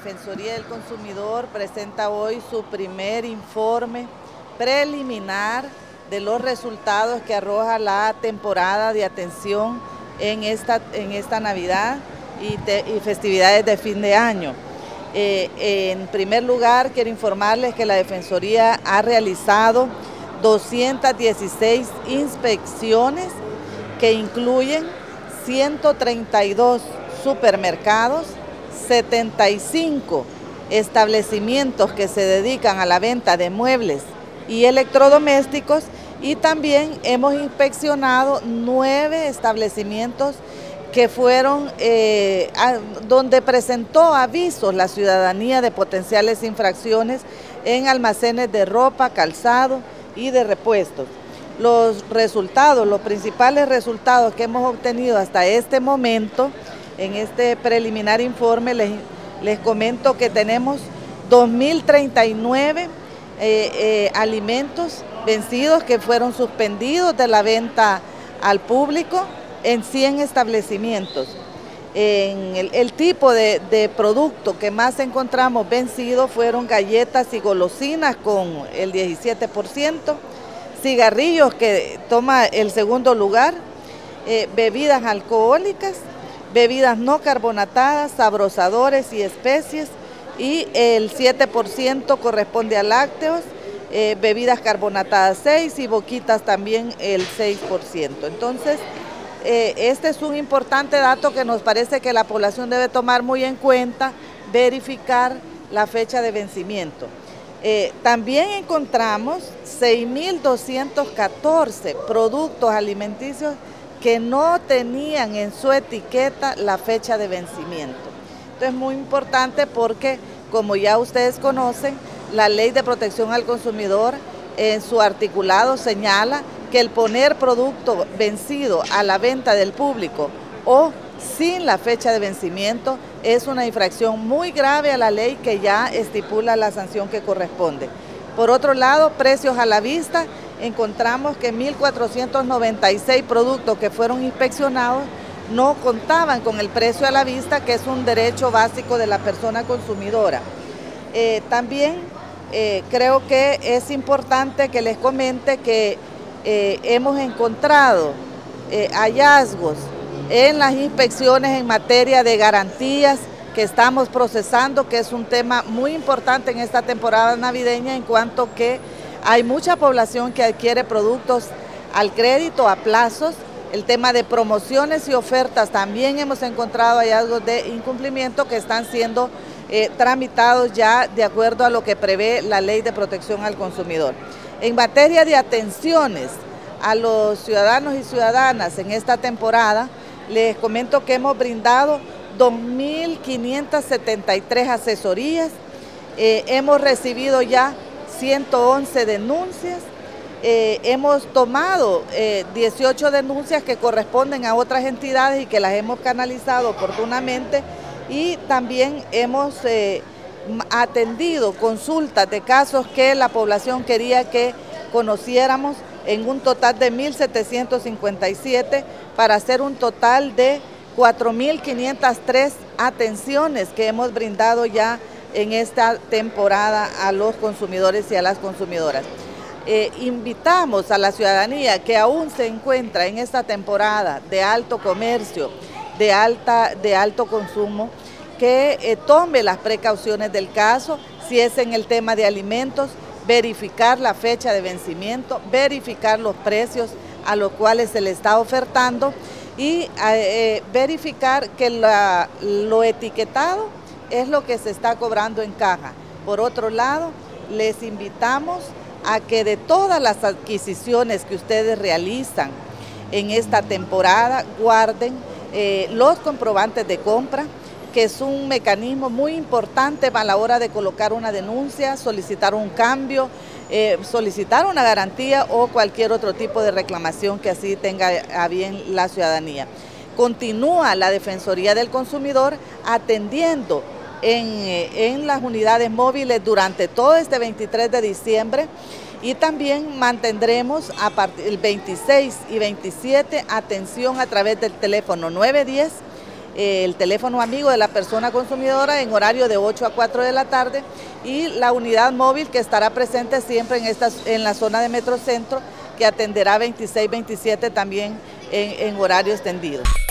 Defensoría del Consumidor presenta hoy su primer informe preliminar de los resultados que arroja la temporada de atención en esta Navidad y festividades de fin de año. En primer lugar, quiero informarles que la Defensoría ha realizado 216 inspecciones que incluyen 132 supermercados, 75 establecimientos que se dedican a la venta de muebles y electrodomésticos, y también hemos inspeccionado 9 establecimientos que fueron donde presentó avisos la ciudadanía de potenciales infracciones en almacenes de ropa, calzado y de repuestos. Los principales resultados que hemos obtenido hasta este momento, en este preliminar informe, les comento que tenemos 2.039 alimentos vencidos que fueron suspendidos de la venta al público en 100 establecimientos. El tipo de producto que más encontramos vencido fueron galletas y golosinas con el 17%, cigarrillos que toma el segundo lugar, bebidas alcohólicas, bebidas no carbonatadas, sabrosadores y especies, y el 7% corresponde a lácteos, bebidas carbonatadas 6 y boquitas también el 6%. Entonces, este es un importante dato que nos parece que la población debe tomar muy en cuenta, verificar la fecha de vencimiento. También encontramos 6.214 productos alimenticios que no tenían en su etiqueta la fecha de vencimiento. Esto es muy importante porque, como ya ustedes conocen, la Ley de Protección al Consumidor en su articulado señala que el poner producto vencido a la venta del público o sin la fecha de vencimiento es una infracción muy grave a la ley que ya estipula la sanción que corresponde. Por otro lado, precios a la vista, encontramos que 1.496 productos que fueron inspeccionados no contaban con el precio a la vista, que es un derecho básico de la persona consumidora. También creo que es importante que les comente que hemos encontrado hallazgos en las inspecciones en materia de garantías que estamos procesando, que es un tema muy importante en esta temporada navideña, en cuanto que hay mucha población que adquiere productos al crédito, a plazos. El tema de promociones y ofertas, también hemos encontrado hallazgos de incumplimiento que están siendo tramitados ya de acuerdo a lo que prevé la Ley de Protección al Consumidor. En materia de atenciones a los ciudadanos y ciudadanas en esta temporada, les comento que hemos brindado 2.573 asesorías, hemos recibido ya 111 denuncias, hemos tomado 18 denuncias que corresponden a otras entidades y que las hemos canalizado oportunamente, y también hemos atendido consultas de casos que la población quería que conociéramos, en un total de 1.757, para hacer un total de 4.503 atenciones que hemos brindado ya en esta temporada a los consumidores y a las consumidoras. Invitamos a la ciudadanía que aún se encuentra en esta temporada de alto comercio, de alto consumo, que tome las precauciones del caso. Si es en el tema de alimentos, verificar la fecha de vencimiento, verificar los precios a los cuales se le está ofertando y verificar que lo etiquetado es lo que se está cobrando en caja. Por otro lado, les invitamos a que de todas las adquisiciones que ustedes realizan en esta temporada, guarden los comprobantes de compra, que es un mecanismo muy importante a la hora de colocar una denuncia, solicitar un cambio, solicitar una garantía o cualquier otro tipo de reclamación que así tenga a bien la ciudadanía. Continúa la Defensoría del Consumidor atendiendo en las unidades móviles durante todo este 23 de diciembre, y también mantendremos a partir del 26 y 27 atención a través del teléfono 910 el teléfono amigo de la persona consumidora en horario de 8 a 4 de la tarde y la unidad móvil que estará presente siempre en la zona de Metrocentro, que atenderá 26-27 también en horario extendido.